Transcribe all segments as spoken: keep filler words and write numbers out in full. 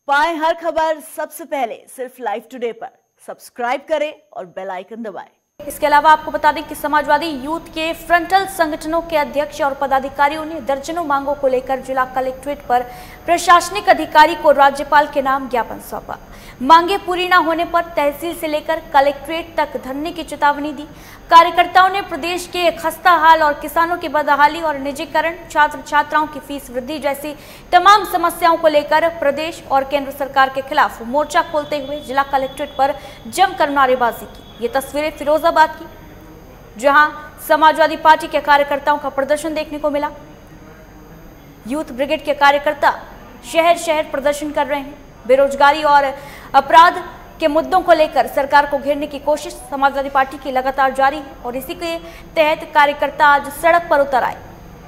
पाएं हर खबर सबसे पहले सिर्फ लाइव टुडे पर। सब्सक्राइब करें और बेल आइकन दबाएं। इसके अलावा आपको बता दें कि समाजवादी यूथ के फ्रंटल संगठनों के अध्यक्ष और पदाधिकारियों ने दर्जनों मांगों को लेकर जिला कलेक्ट्रेट पर प्रशासनिक अधिकारी को राज्यपाल के नाम ज्ञापन सौंपा। मांगे पूरी न होने पर तहसील से लेकर कलेक्ट्रेट तक धरने की चेतावनी दी। कार्यकर्ताओं ने प्रदेश के खस्ता हाल और किसानों की बदहाली और निजीकरण, छात्र छात्राओं की फीस वृद्धि जैसी तमाम समस्याओं को लेकर प्रदेश और केंद्र सरकार के खिलाफ मोर्चा खोलते हुए जिला कलेक्ट्रेट पर जमकर नारेबाजी की। ये तस्वीरें फिरोजाबाद की, जहां समाजवादी पार्टी के कार्यकर्ताओं का प्रदर्शन देखने को मिला। यूथ ब्रिगेड के कार्यकर्ता शहर शहर प्रदर्शन कर रहे हैं। बेरोजगारी और अपराध के मुद्दों को लेकर सरकार को घेरने की कोशिश समाजवादी पार्टी की लगातार जारी है और इसी के तहत कार्यकर्ता आज सड़क पर उतर आए।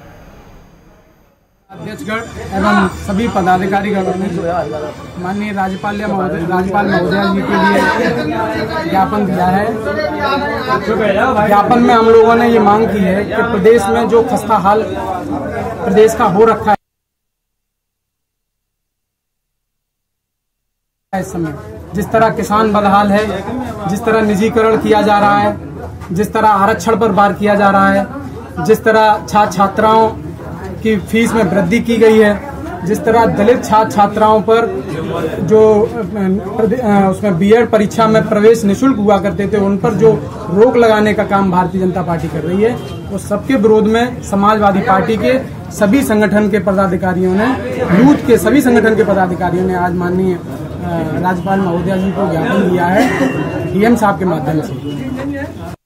अध्यक्षगण एवं सभी पदाधिकारीगणों ने माननीय राज्यपाल महोदय राज्यपाल महोदया जी के लिए ज्ञापन दिया है। ज्ञापन में हम लोगों ने ये मांग की है कि प्रदेश में जो खस्ता हाल प्रदेश का हो रखा है इस समय, जिस तरह किसान बदहाल है, जिस तरह निजीकरण किया जा रहा है, जिस तरह आरक्षण पर वार किया जा रहा है, जिस तरह छात्र छात्राओं की फीस में वृद्धि की गई है, जिस तरह दलित छात्र छात्राओं पर जो उसमें बीएड परीक्षा में प्रवेश निःशुल्क हुआ करते थे उन पर जो रोक लगाने का काम भारतीय जनता पार्टी कर रही है, वो सबके विरोध में समाजवादी पार्टी के सभी संगठन के पदाधिकारियों ने, यूथ के सभी संगठन के पदाधिकारियों ने आज माननीय राज्यपाल महोदया जी को ज्ञापन दिया है डीएम साहब के माध्यम से।